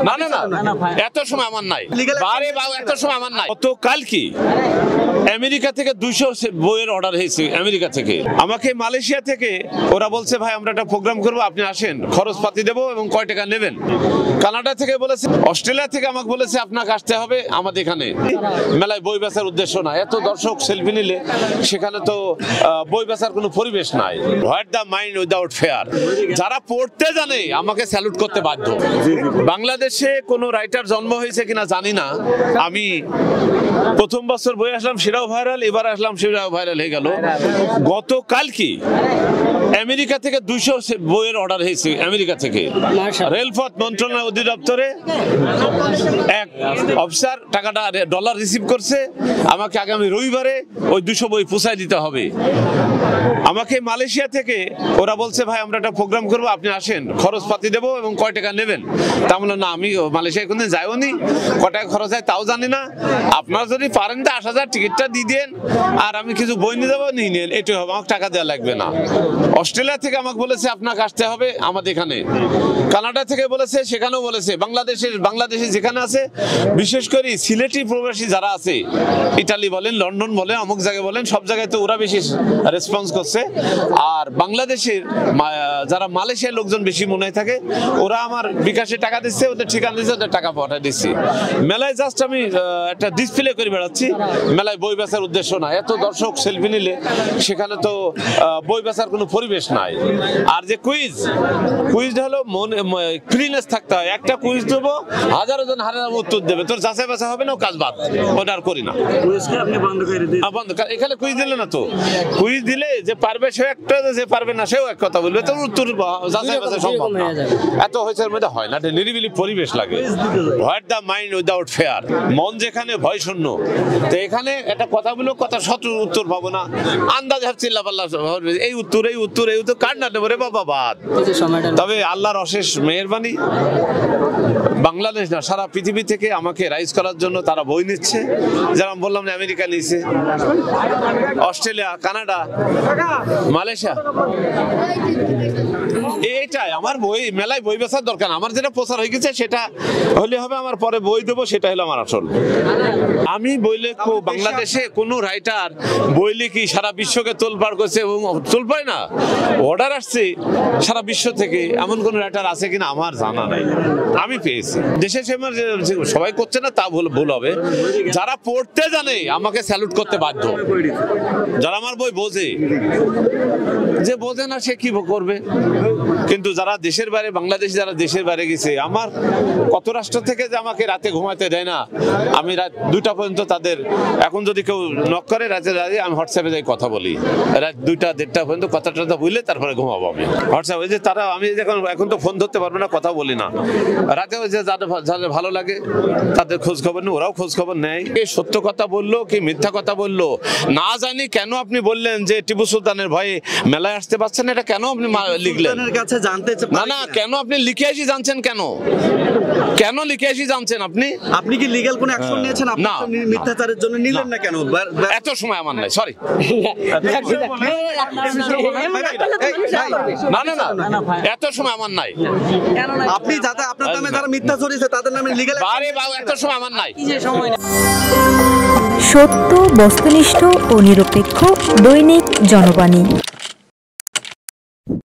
না না না এত সময় আমার নাই, বারে বাবু এত সময় আমার নাই। গতকাল কি আমেরিকা থেকে 200 বইয়ের অর্ডার হয়েছে, আমেরিকা থেকে আমাকে মালয়েশিয়া থেকে ওরা বলছে ভাই আমরা একটা প্রোগ্রাম করবো, আপনি আসেন, খরচপাতি দেবো এবং কয় টাকা নেবেন। কানাডা থেকে বলেছে, অস্ট্রেলিয়া থেকে আমাকে বলেছে আপনাকে আসতে হবে আমাদের এখানে। মেলায় বই বেচার উদ্দেশ্য না, এত দর্শক সেলফি নিলে সেখানে তো বই বেচার কোনো পরিবেশ নাই। What the mind without fear. যারা পড়তে জানে আমাকে স্যালুট করতে বাধ্য। বাংলাদেশে কোনো রাইটার জন্ম হয়েছে কিনা জানি না, আমি প্রথম বছর বই আসলাম সেটাও ভাইরাল, এবার আসলাম সেটাও ভাইরাল হয়ে গেল। গতকাল কি আমেরিকা থেকে 200 বইয়ের অর্ডার হয়েছে, আমেরিকা থেকে রেলপথ মন্ত্রণালয় অধিদপ্তরে এক অফিসার টাকাটা ডলার রিসিভ করছে, আমাকে আগামী রবিবারে ওই 200 বই পৌঁছায় দিতে হবে। আমাকে মালয়েশিয়া থেকে ওরা বলছে ভাই আমরা একটা প্রোগ্রাম করবো, আপনি আসেন, খরচপাতি দেবো এবং কয় টাকা নেবেন। তা বললাম না, আমি মালয়েশিয়া কোনদিন যাইও নি, কয় টাকা খরচ হয় তাও জানি না, আপনার যদি পারেন তো 80,000 টিকিটটা দিয়ে দেন আর আমি কিছু বই নিয়ে যাবো, নিয়ে নেন, এটাই হবে, আমাকে টাকা দেওয়া লাগবে না। অস্ট্রেলিয়া থেকে আমাকে বলেছে আপনাকে আসতে হবে আমাদের এখানে। কানাডা থেকে বলেছে, সেখানেও বলেছে। বাংলাদেশে যেখানে আছে, বিশেষ করে সিলেটি প্রবাসী যারা আছে, ইটালি বলেন, লন্ডন বলেন, অমুক জায়গায় বলেন, সব জায়গায় তো ওরা বেশি রেসপন্স করছে। আর বাংলাদেশের যারা মালয়েশিয়ার লোকজন বেশি মনে হয় থাকে, ওরা আমার বিকাশে টাকা দিচ্ছে, ওদের ঠিকানা দিচ্ছে, ওদের টাকা পাঠিয়ে দিচ্ছি। মেলায় জাস্ট আমি একটা ডিসপ্লে করে বেড়াচ্ছি, মেলায় বই বেচার উদ্দেশ্য না, এত দর্শক সেলফি নিলে সেখানে তো বই বেচার কোনো পরিবেশ নাই। আর যে কুইজ হলো মনে ফ্রিনেস থাকতে হয়, একটা কুইজ দেবো, হাজারো জন হাজার উত্তর দেবে, তোর যাচাই বাছাই হবে না, কাজ বাদ, ওটা আর করি না। এখানে কুইজ দিলে না তো, কুইজ দিলে যে পারবে সে একটা, যে পারবে না সেও এক কথা বলবে, তোর উত্তর যাচাই বাছাই সম্ভব না। এত হয়েছে মধ্যে হয় না, নিরিবিলি পরিবেশ লাগে। What the mind without fear. মন যেখানে ভয় শূন্য, তো এখানে একটা কথা বলো, কথা সঠিক উত্তর পাবো না, আন্দাজ চিল্লা পাল্লা, এই উত্তর কার না নেবো রে বাবা, বাদ। তবে আল্লাহর অশেষ মেহেরবানি, বাংলাদেশ না সারা পৃথিবী থেকে আমাকে রাইজ করার জন্য তারা বই নিচ্ছে। যেমন বললাম না, আমেরিকা নিচ্ছে, অস্ট্রেলিয়া, কানাডা, মালয়েশিয়া। এইটাই আমার বই, মেলায় বই বেচার দরকার। আমার যেটা প্রচার হয়ে গেছে সেটা হলে হবে, আমার পরে বই দেবো, সেটা হলো আমার আসল। আমি বই লেখবো, বাংলাদেশে কোনো রাইটার বই লিখি সারা বিশ্বকে তোলপাড় করছে, এবং তোলপাড় না, অর্ডার আসছে সারা বিশ্ব থেকে, এমন কোন রাইটার আছে কিনা আমার জানা নাই, আমি পেয়েছি। দেশে সবাই করছে না, তা ভুল হবে। যারা পড়তে জানে আমাকে স্যালুট করতে বাধ্য। যারা আমার বই বোঝে, যে বোঝে না সে কি করবে। কিন্তু যারা দেশের বাইরে, বাংলাদেশ যারা দেশের বাইরে গেছে, আমার কত রাষ্ট্র থেকে যে আমাকে রাতে ঘুমাতে দেয় না, আমি রাত 2টা পর্যন্ত তাদের, এখন যদি কেউ নক করে রাতে, আমি হোয়াটসঅ্যাপে যাই কথা বলি, রাত 2টা 1:30 পর্যন্ত কথাটা বললে তারপরে ঘুমাবো আমি হোয়াটসঅ্যাপে। যে তারা, আমি এখন তো ফোন ধরতে পারবো না, কথা বলি না রাতে, ওই যে যাদের ভালো লাগে তাদের খোঁজ খবর নেই, ওরাও খোঁজ খবর নেয়। সত্য কথা বললো কি মিথ্যা কথা বললো না জানি, কেন আপনি বললেন যে টিপু সুলতানের ভয়ে মেলায় আসতে পারছেন, এটা কেন আপনি লিখলেন? না না, কেন আপনি লিখে আসি জানছেন? কেন লিখে আসি জানছেন? আপনি কি লিগ্যাল কোন অ্যাকশন নিয়েছেন? না, মিথ্যাচারের জন্য নিলেন না কেন? এত সময় আমার নাই, সরি। না না না এত সময় আমার নাই। আপনি যাতে আপনার নামে যারা মিথ্যা ছড়িয়েছে তাদের নামে লিগ্যাল, আরে বাবু এত সময় আমার নাই। সত্য, বস্তুনিষ্ঠ ও নিরপেক্ষ দৈনিক জনবাণী।